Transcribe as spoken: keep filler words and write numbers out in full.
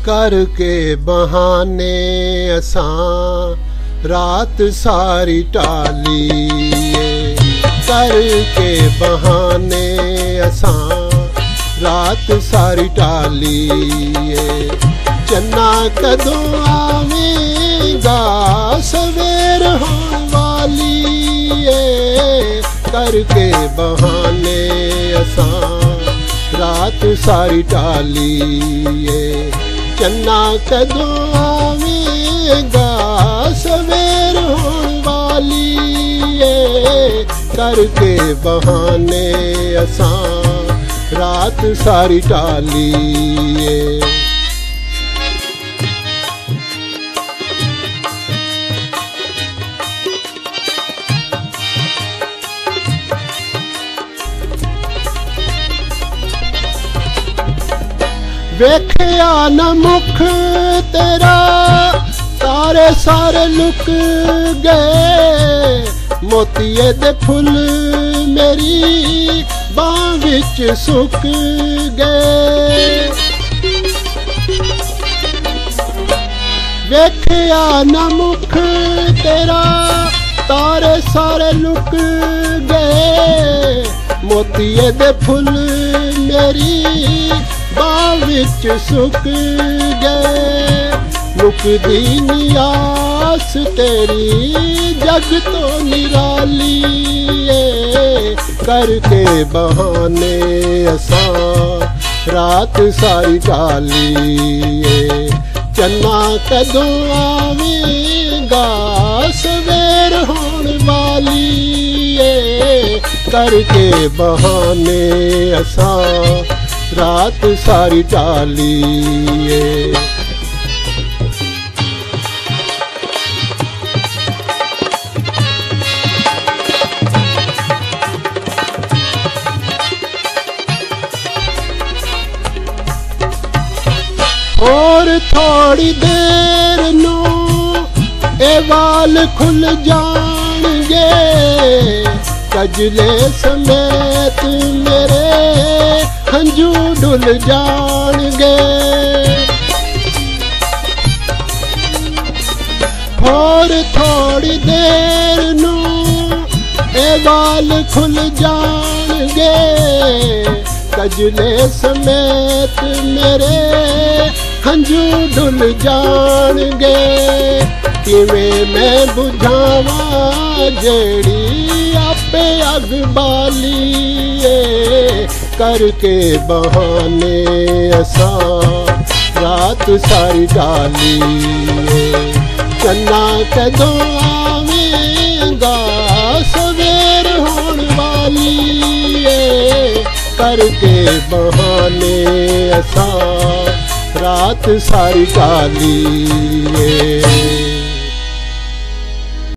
करके बहाने असां रात सारी टालीए, करके बहाने असां रात सारी टालीए। चन्ना कदों आवेगा सवेर होने वाली है, करके बहाने असां रात सारी टालीए। चन्ना कदों आवेगा सवेर होने वाली है, करके बहाने असां रात सारी टालीए। वेखिया न मुख तेरा तारे सारे लुक गए, मोतिये दे फुल मेरी बांह विच सुक गए। वेखिया न मुख तेरा तारे सारे लुक गए, मोतिये दे फुल मेरी बांह विच सुक गए। मुकदी नी आस तेरी जग तो निराली है, करके बहाने असां रात सारी टालीए। चन्ना कदों आवेगा सवेर होने वाली है, करके बहाने असां रात सारी टालीए। और थोड़ी देर नू ए वाल खुल जाणगे, कजले समेत मेरे हंजू डुल जाणगे। और थोड़ी देर नू ए वाल खुल जाणगे, कजले समेत मेरे हंजू डुल जाणगे। किवें मैं बुझावां जेड़ी आपे अग बाली है, करके बहाने असां रात सारी टालीए। चन्ना कदों आवेगा सवेर होने वाली है, करके बहाने असां रात सारी टालीए।